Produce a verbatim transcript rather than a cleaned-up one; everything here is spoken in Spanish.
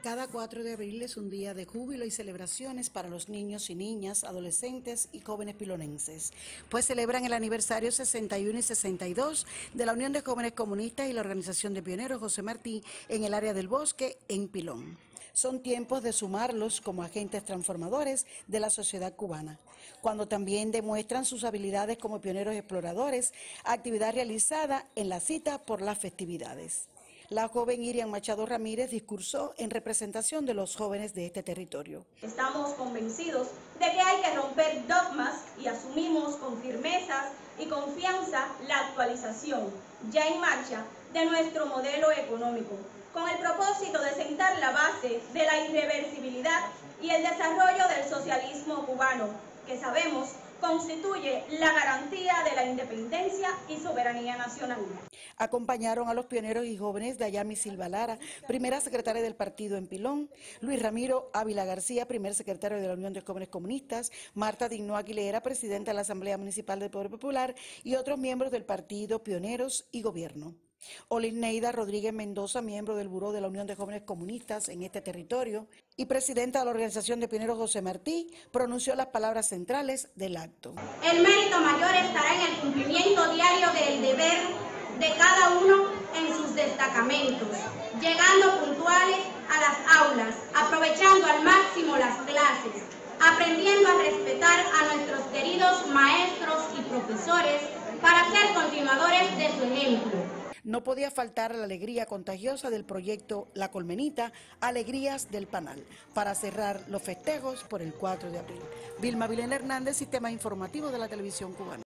Cada cuatro de abril es un día de júbilo y celebraciones para los niños y niñas, adolescentes y jóvenes pilonenses, pues celebran el aniversario sesenta y uno y sesenta y dos de la Unión de Jóvenes Comunistas y la Organización de Pioneros José Martí en el área del Bosque, en Pilón. Son tiempos de sumarlos como agentes transformadores de la sociedad cubana, cuando también demuestran sus habilidades como pioneros exploradores, actividad realizada en la cita por las festividades. La joven Irian Machado Ramírez discursó en representación de los jóvenes de este territorio. Estamos convencidos de que hay que romper dogmas y asumimos con firmeza y confianza la actualización ya en marcha de nuestro modelo económico, con el propósito de sentar la base de la irreversibilidad y el desarrollo del socialismo cubano, que sabemos constituye la garantía de la independencia y soberanía nacional. Acompañaron a los pioneros y jóvenes Dayami Silva Lara, primera secretaria del partido en Pilón, Luis Ramiro Ávila García, primer secretario de la Unión de Jóvenes Comunistas, Marta Digno Aguilera, presidenta de la Asamblea Municipal del Poder Popular y otros miembros del partido, pioneros y gobierno. Olisneida Rodríguez Mendoza, miembro del Buró de la Unión de Jóvenes Comunistas en este territorio y presidenta de la Organización de Pioneros José Martí, pronunció las palabras centrales del acto. El mérito mayor estará en el cumplimiento diario del deber de cada uno en sus destacamentos, llegando puntuales a las aulas, aprovechando al máximo las clases, aprendiendo a respetar a nuestros queridos maestros y profesores para ser continuadores de su ejemplo. No podía faltar la alegría contagiosa del proyecto La Colmenita, Alegrías del Panal, para cerrar los festejos por el cuatro de abril. Vilma Vilena Hernández, Sistema Informativo de la Televisión Cubana.